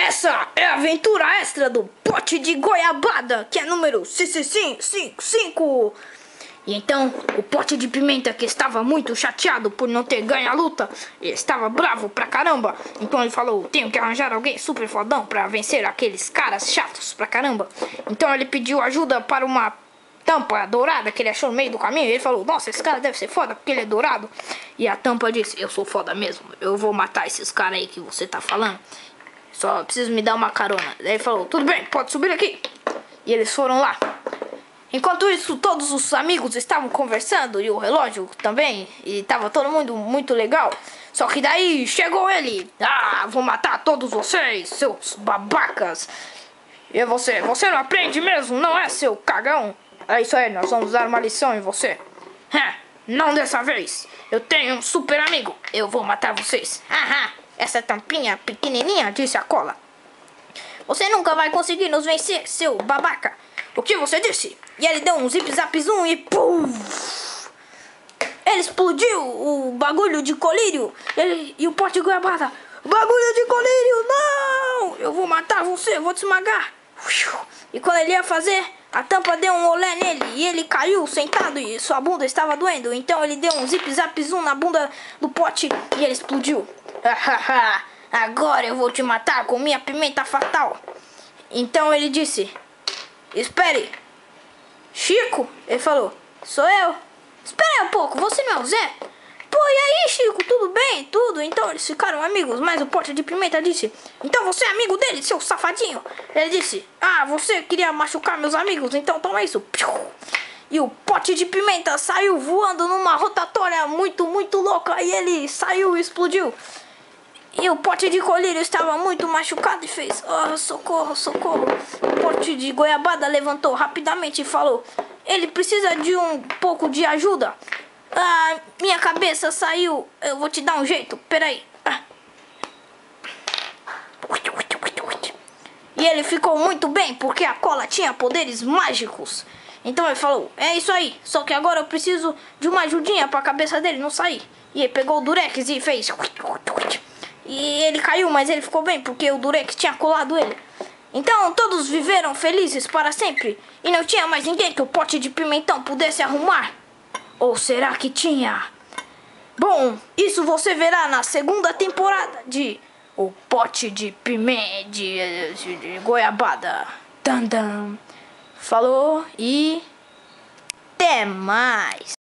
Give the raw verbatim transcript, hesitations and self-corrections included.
Essa é a aventura extra do pote de goiabada, que é número cinco cinco cinco. E então, o pote de pimenta, que estava muito chateado por não ter ganho a luta, estava bravo pra caramba. Então ele falou, tenho que arranjar alguém super fodão pra vencer aqueles caras chatos pra caramba. Então ele pediu ajuda para uma tampa dourada que ele achou no meio do caminho. E ele falou, nossa, esse cara deve ser foda porque ele é dourado. E a tampa disse, eu sou foda mesmo, eu vou matar esses caras aí que você tá falando. Só preciso me dar uma carona. Daí ele falou, tudo bem, pode subir aqui. E eles foram lá. Enquanto isso, todos os amigos estavam conversando, e o relógio também, e tava todo mundo muito legal. Só que daí chegou ele. Ah, vou matar todos vocês, seus babacas. E você, você não aprende mesmo, não é, seu cagão? É isso aí, nós vamos dar uma lição em você. Ha, não dessa vez. Eu tenho um super amigo, eu vou matar vocês. Haha, essa tampinha pequenininha, disse a cola. Você nunca vai conseguir nos vencer, seu babaca. O que você disse? E ele deu um zip zap zoom e pum! Ele explodiu o bagulho de colírio. Ele, e o pote de goiabada. Bagulho de colírio, não! Eu vou matar você, eu vou te esmagar. E quando ele ia fazer, a tampa deu um olé nele. E ele caiu sentado e sua bunda estava doendo. Então ele deu um zip zap zoom na bunda do pote e ele explodiu. Agora eu vou te matar com minha pimenta fatal. Então ele disse... Espere, Chico? Ele falou, sou eu. Espere aí um pouco, você não é o Zé? Pô, e aí, Chico, tudo bem? Tudo? Então eles ficaram amigos, mas o pote de pimenta disse, então você é amigo dele, seu safadinho? Ele disse, ah, você queria machucar meus amigos, então toma isso. E o pote de pimenta saiu voando numa rotatória muito, muito louca, e ele saiu e explodiu. E o pote de colírio estava muito machucado e fez, oh, socorro, socorro. O pote de goiabada levantou rapidamente e falou, ele precisa de um pouco de ajuda. Ah, minha cabeça saiu, eu vou te dar um jeito, peraí. Ah. E ele ficou muito bem, porque a cola tinha poderes mágicos. Então ele falou, é isso aí, só que agora eu preciso de uma ajudinha para a cabeça dele não sair. E ele pegou o Durex e fez... E ele caiu, mas ele ficou bem, porque o Durex tinha colado ele. Então todos viveram felizes para sempre. E não tinha mais ninguém que o pote de pimentão pudesse arrumar. Ou será que tinha? Bom, isso você verá na segunda temporada de O Pote de Pimenta de, de, de Goiabada. Dun, dun. Falou e até mais.